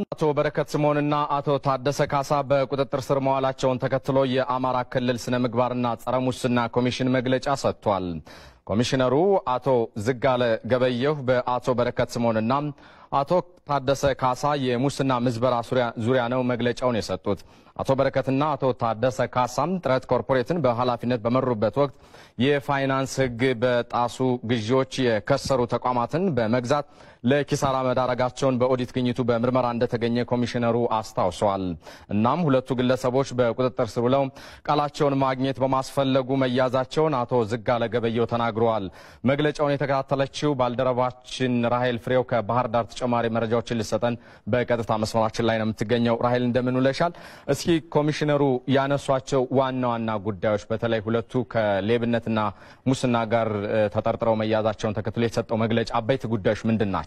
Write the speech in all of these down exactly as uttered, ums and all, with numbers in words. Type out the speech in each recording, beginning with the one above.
አቶ በረከት ስምኦንና አቶ ታደሰ ካሳ በቁጥጥር ስር መዋላቸውን ተከትሎ የአማራ ክልል ስነ ምግባርና ጸረ ሙስና ኮሚሽን መግለጫ ሰጥቷል። ኮሚሽነሩ አቶ ዝጋለ ገበየሁ በአቶ በረከት ስምኦንና አቶ ታደሰ ካሳ የሙስና ምዝበራ ዙሪያ ነው መግለጫውን የሰጡት። አቶ በረከትና አቶ ታደሰ ካሳም ጥረት ኮርፖሬትን በኃላፊነት በመሩበት ወቅት የፋይናንስ ሕግ በጣሱ ግዢዎች የከሰሩ ተቋማትን በመግዛት ለኪሳራ መዳረጋቸውን በኦዲት ግኝቱ በምርመራ እንደተገኘ ኮሚሽነሩ አስታውሰዋል። እናም ሁለቱ ግለሰቦች በቁጥጥር ስር ውለው ቃላቸውን ማግኘት በማስፈለጉ መያዛቸውን አቶ ዝጋለ ገበየሁ ተናግረዋል። መግለጫውን የተከታተለችው ባልደረባችን ራሄል ፍሬው ከባህር ዳር ተጨማሪ መረጃዎችን ልሰጠን በቀጥታ መስመራችን ላይ ነው የምትገኘው። ራሄል እንደምን ውለሻል? እስኪ ኮሚሽነሩ ያነሷቸው ዋና ዋና ጉዳዮች በተለይ ሁለቱ ከሌብነትና ሙስና ጋር ተጠርጥረው መያዛቸውን ተከትሎ የተሰጠው መግለጫ አበይት ጉዳዮች ምንድናቸው?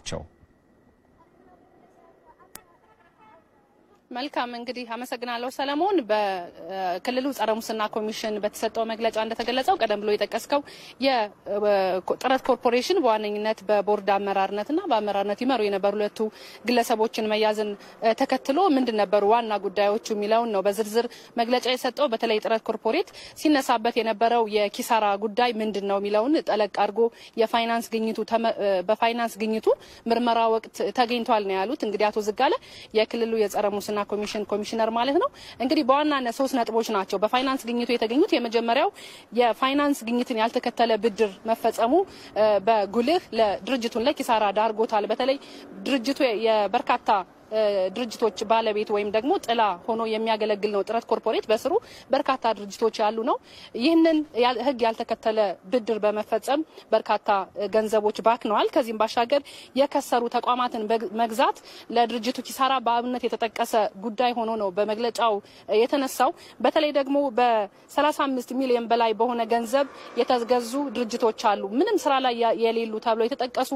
መልካም እንግዲህ አመሰግናለሁ ሰለሞን። በክልሉ ጸረ ሙስና ኮሚሽን በተሰጠው መግለጫ እንደተገለጸው ቀደም ብሎ የጠቀስከው የጥረት ኮርፖሬሽን በዋነኝነት በቦርድ አመራርነትና በአመራርነት ይመሩ የነበሩ ሁለቱ ግለሰቦችን መያዝን ተከትሎ ምንድን ነበሩ ዋና ጉዳዮቹ የሚለውን ነው በዝርዝር መግለጫ የሰጠው። በተለይ ጥረት ኮርፖሬት ሲነሳበት የነበረው የኪሳራ ጉዳይ ምንድን ነው የሚለውን ጠለቅ አድርጎ የፋይናንስ ግኝቱ በፋይናንስ ግኝቱ ምርመራ ወቅት ተገኝቷል ነው ያሉት። እንግዲህ አቶ ዝጋለ የክልሉ የጸረ ሙስና ኮሚሽን ኮሚሽነር ማለት ነው። እንግዲህ በዋናነት ሶስት ነጥቦች ናቸው በፋይናንስ ግኝቱ የተገኙት። የመጀመሪያው የፋይናንስ ግኝትን ያልተከተለ ብድር መፈጸሙ በጉልህ ለድርጅቱን ለኪሳራ ዳርጎታል። በተለይ ድርጅቱ የበርካታ ድርጅቶች ባለቤት ወይም ደግሞ ጥላ ሆኖ የሚያገለግል ነው ጥረት ኮርፖሬት። በስሩ በርካታ ድርጅቶች ያሉ ነው። ይህንን ህግ ያልተከተለ ብድር በመፈጸም በርካታ ገንዘቦች ባክነዋል። ከዚህም ባሻገር የከሰሩ ተቋማትን መግዛት ለድርጅቱ ኪሳራ በአብነት የተጠቀሰ ጉዳይ ሆኖ ነው በመግለጫው የተነሳው። በተለይ ደግሞ በሰላሳ አምስት ሚሊዮን በላይ በሆነ ገንዘብ የተገዙ ድርጅቶች አሉ። ምንም ስራ ላይ የሌሉ ተብሎ የተጠቀሱ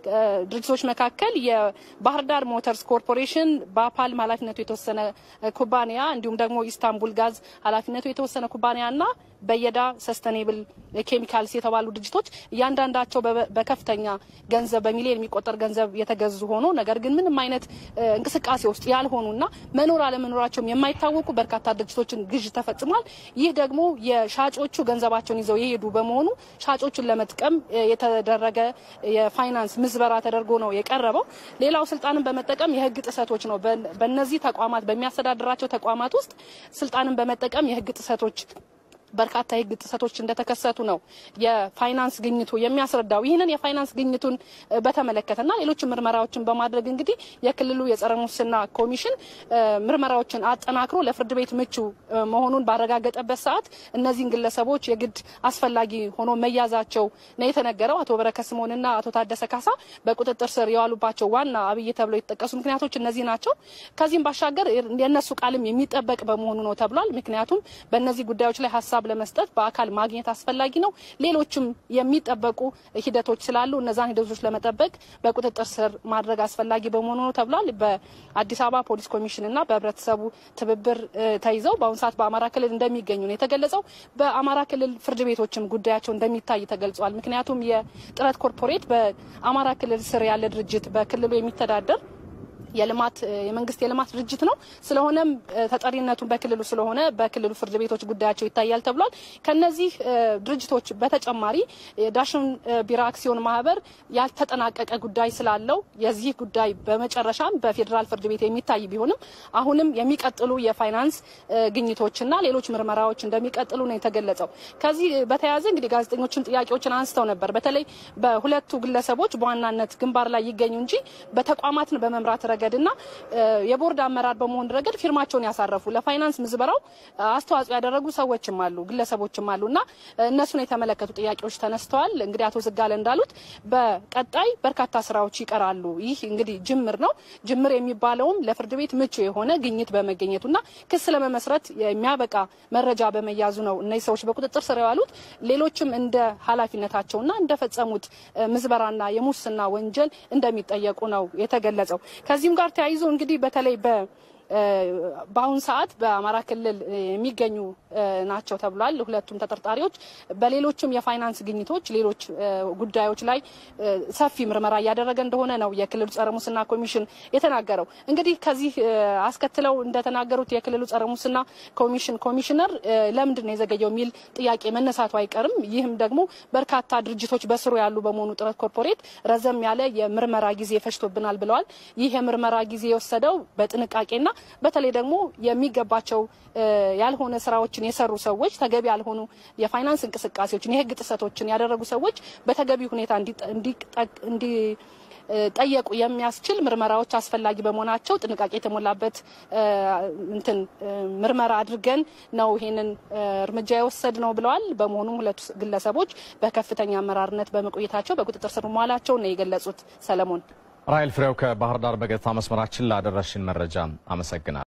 ድርጅቶች መካከል የባህር ዳር ሞተርስ ኮርፖሬሽን በፓልም ኃላፊነቱ የተወሰነ ኩባንያ እንዲሁም ደግሞ ኢስታንቡል ጋዝ ኃላፊነቱ የተወሰነ ኩባንያና በየዳ ሰስተኔብል ኬሚካልስ የተባሉ ድርጅቶች እያንዳንዳቸው በከፍተኛ ገንዘብ በሚሊዮን የሚቆጠር ገንዘብ የተገዙ ሆኖ ነገር ግን ምንም አይነት እንቅስቃሴ ውስጥ ያልሆኑና መኖር አለመኖራቸውም የማይታወቁ በርካታ ድርጅቶችን ግዥ ተፈጽሟል። ይህ ደግሞ የሻጮቹ ገንዘባቸውን ይዘው የሄዱ በመሆኑ ሻጮቹን ለመጥቀም የተደረገ የፋይናንስ ምዝበራ ተደርጎ ነው የቀረበው። ሌላው ስልጣንን በመጠቀም የህግ ጥሰቶች ነው። በእነዚህ ተቋማት በሚያስተዳድራቸው ተቋማት ውስጥ ስልጣንን በመጠቀም የህግ ጥሰቶች በርካታ የህግ ጥሰቶች እንደተከሰቱ ነው የፋይናንስ ግኝቱ የሚያስረዳው። ይህንን የፋይናንስ ግኝቱን በተመለከተና ሌሎች ምርመራዎችን በማድረግ እንግዲህ የክልሉ የጸረ ሙስና ኮሚሽን ምርመራዎችን አጠናክሮ ለፍርድ ቤት ምቹ መሆኑን ባረጋገጠበት ሰዓት እነዚህን ግለሰቦች የግድ አስፈላጊ ሆኖ መያዛቸው ነው የተነገረው። አቶ በረከት ስምኦንና አቶ ታደሰ ካሳ በቁጥጥር ስር የዋሉባቸው ዋና አብይ ተብለው የተጠቀሱ ምክንያቶች እነዚህ ናቸው። ከዚህም ባሻገር የነሱ ቃልም የሚጠበቅ በመሆኑ ነው ተብሏል። ምክንያቱም በእነዚህ ጉዳዮች ላይ ሀሳብ ለመስጠት በአካል ማግኘት አስፈላጊ ነው። ሌሎችም የሚጠበቁ ሂደቶች ስላሉ እነዛን ሂደቶች ለመጠበቅ በቁጥጥር ስር ማድረግ አስፈላጊ በመሆኑ ነው ተብሏል። በአዲስ አበባ ፖሊስ ኮሚሽንና በህብረተሰቡ ትብብር ተይዘው በአሁኑ ሰዓት በአማራ ክልል እንደሚገኙ ነው የተገለጸው። በአማራ ክልል ፍርድ ቤቶችም ጉዳያቸው እንደሚታይ ተገልጿል። ምክንያቱም የጥረት ኮርፖሬት በአማራ ክልል ስር ያለ ድርጅት በክልሉ የሚተዳደር የልማት የመንግስት የልማት ድርጅት ነው። ስለሆነም ተጠሪነቱ በክልሉ ስለሆነ በክልሉ ፍርድ ቤቶች ጉዳያቸው ይታያል ተብሏል። ከነዚህ ድርጅቶች በተጨማሪ ዳሽን ቢራ አክሲዮን ማህበር ያልተጠናቀቀ ጉዳይ ስላለው የዚህ ጉዳይ በመጨረሻም በፌደራል ፍርድ ቤት የሚታይ ቢሆንም አሁንም የሚቀጥሉ የፋይናንስ ግኝቶችና ሌሎች ምርመራዎች እንደሚቀጥሉ ነው የተገለጸው። ከዚህ በተያያዘ እንግዲህ ጋዜጠኞችን ጥያቄዎችን አንስተው ነበር። በተለይ በሁለቱ ግለሰቦች በዋናነት ግንባር ላይ ይገኙ እንጂ በተቋማትን በመምራት ረገድ እና የቦርድ አመራር በመሆን ረገድ ፊርማቸውን ያሳረፉ ለፋይናንስ ምዝበራው አስተዋጽኦ ያደረጉ ሰዎችም አሉ ግለሰቦችም አሉና እነሱን የተመለከቱ ጥያቄዎች ተነስተዋል። እንግዲህ አቶ ዝጋለ እንዳሉት በቀጣይ በርካታ ስራዎች ይቀራሉ። ይህ እንግዲህ ጅምር ነው። ጅምር የሚባለውም ለፍርድ ቤት ምቹ የሆነ ግኝት በመገኘቱና ክስ ለመመስረት የሚያበቃ መረጃ በመያዙ ነው እነዚህ ሰዎች በቁጥጥር ስር ያሉት። ሌሎችም እንደ ኃላፊነታቸውና እንደፈጸሙት ምዝበራና የሙስና ወንጀል እንደሚጠየቁ ነው የተገለጸው። ከዚህም ጋር ተያይዞ እንግዲህ በተለይ በ በአሁን ሰዓት በአማራ ክልል የሚገኙ ናቸው ተብሏል። ሁለቱም ተጠርጣሪዎች በሌሎችም የፋይናንስ ግኝቶች ሌሎች ጉዳዮች ላይ ሰፊ ምርመራ እያደረገ እንደሆነ ነው የክልሉ ጸረ ሙስና ኮሚሽን የተናገረው። እንግዲህ ከዚህ አስከትለው እንደተናገሩት የክልሉ ጸረ ሙስና ኮሚሽን ኮሚሽነር ለምንድን ነው የዘገየው የሚል ጥያቄ መነሳቱ አይቀርም። ይህም ደግሞ በርካታ ድርጅቶች በስሩ ያሉ በመሆኑ ጥረት ኮርፖሬት ረዘም ያለ የምርመራ ጊዜ ፈጅቶብናል ብለዋል። ይህ የምርመራ ጊዜ የወሰደው በጥንቃቄና በተለይ ደግሞ የሚገባቸው ያልሆነ ስራዎችን የሰሩ ሰዎች ተገቢ ያልሆኑ የፋይናንስ እንቅስቃሴዎችን የህግ ጥሰቶችን ያደረጉ ሰዎች በተገቢ ሁኔታ እንዲ እንዲ ጠየቁ የሚያስችል ምርመራዎች አስፈላጊ በመሆናቸው ጥንቃቄ የተሞላበት እንትን ምርመራ አድርገን ነው ይሄንን እርምጃ የወሰድ ነው ብለዋል። በመሆኑም ሁለቱ ግለሰቦች በከፍተኛ አመራርነት በመቆየታቸው በቁጥጥር ስር መዋላቸው ነው የገለጹት። ሰለሞን ራይል ፍሬው ከባህር ዳር በገታ መስመራችን ላደረሽን መረጃ አመሰግናለሁ።